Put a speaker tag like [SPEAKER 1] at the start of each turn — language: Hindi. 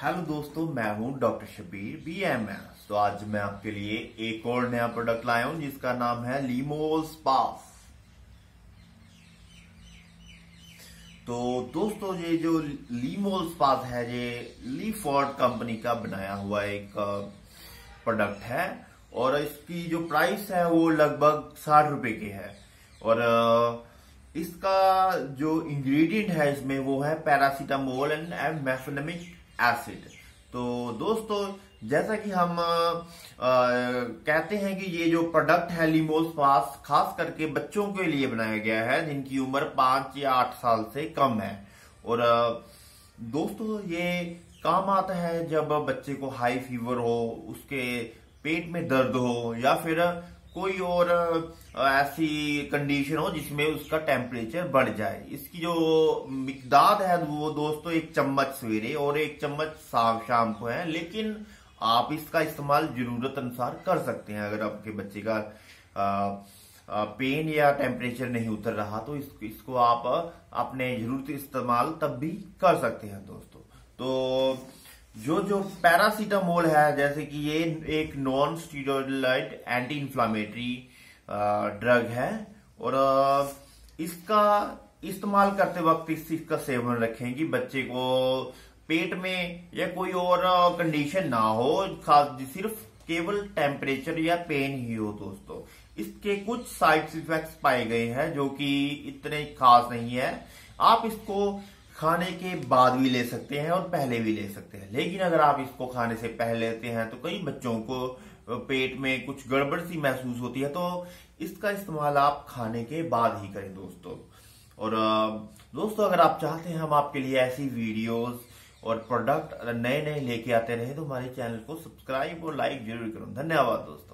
[SPEAKER 1] हेलो दोस्तों, मैं हूं डॉक्टर शबीर BMS। तो आज मैं आपके लिए एक और नया प्रोडक्ट लाया हूं जिसका नाम है लीमोल स्पास। तो दोस्तों, ये जो लीमोल स्पास है ये लीफोर्ड कंपनी का बनाया हुआ एक प्रोडक्ट है और इसकी जो प्राइस है वो लगभग 60 रुपए की है। और इसका जो इंग्रेडिएंट है इसमें वो है पैरासीटामोल एंड मेफेनेमिक एसिड। तो दोस्तों, जैसा कि हम कहते हैं कि ये जो प्रोडक्ट है लीमोल स्पास खास करके बच्चों के लिए बनाया गया है जिनकी उम्र 5 या 8 साल से कम है। और दोस्तों, ये काम आता है जब बच्चे को हाई फीवर हो, उसके पेट में दर्द हो या फिर कोई और ऐसी कंडीशन हो जिसमें उसका टेम्परेचर बढ़ जाए। इसकी जो मिकदार है वो दोस्तों 1 चम्मच सवेरे और 1 चम्मच शाम को है, लेकिन आप इसका इस्तेमाल जरूरत अनुसार कर सकते हैं। अगर आपके बच्चे का पेन या टेम्परेचर नहीं उतर रहा तो इसको आप अपने जरूरत इस्तेमाल तब भी कर सकते हैं दोस्तों। तो जो पैरासीटामोल है, जैसे कि ये एक non steroid anti inflammatory drug है और इसका इस्तेमाल करते वक्त इसका सेवन रखें कि बच्चे को पेट में या कोई और कंडीशन ना हो, खास सिर्फ केवल टेम्परेचर या पेन ही हो। दोस्तों, इसके कुछ साइड इफेक्ट्स पाए गए हैं जो कि इतने खास नहीं है। आप इसको खाने के बाद भी ले सकते हैं और पहले भी ले सकते हैं, लेकिन अगर आप इसको खाने से पहले लेते हैं तो कई बच्चों को पेट में कुछ गड़बड़ सी महसूस होती है, तो इसका इस्तेमाल आप खाने के बाद ही करें दोस्तों। और दोस्तों, अगर आप चाहते हैं हम आपके लिए ऐसी वीडियोस और प्रोडक्ट नए नए लेके आते रहे तो हमारे चैनल को सब्सक्राइब और लाइक जरूर करें। धन्यवाद दोस्तों।